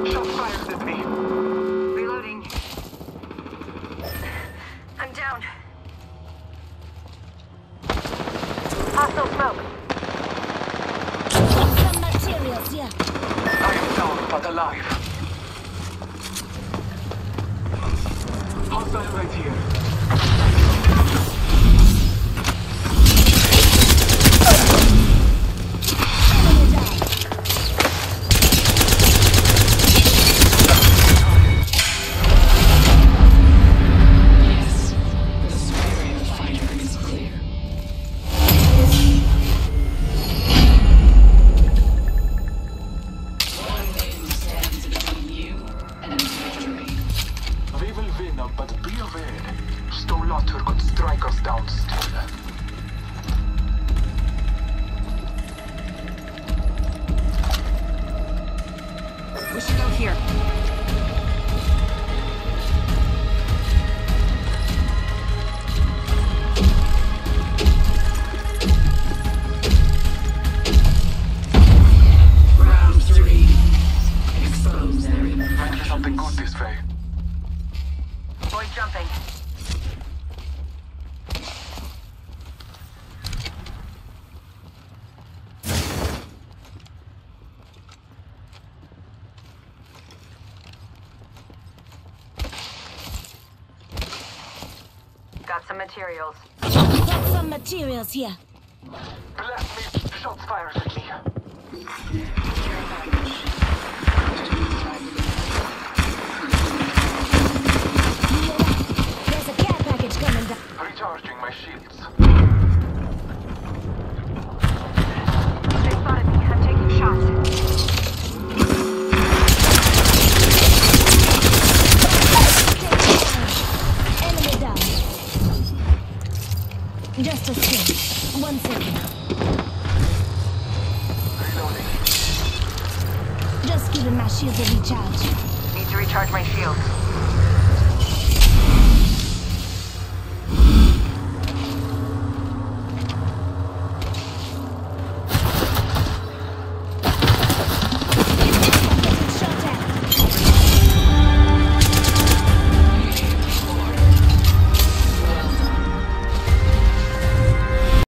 Shots fired at me. Reloading. I'm down. Hostile smoke. Some materials, yeah. I am down but alive. Hostile right here. Enemy down. Yes, the superior fighter is clear. One name stands between you and victory. We will win, but be aware. Stolatur could strike us down still. We should go here. Round 3. Expose their Might be something good imperfections. this way. Boy jumping. Got some materials. Got some materials here. Bless me. Shots fired at me. Care package. There's a care package coming down. Recharging my shields. They spotted me. I'm taking shots. Enemy down. Just a second. 1 second. Reloading. Just giving my shields a recharge. Need to recharge my shield.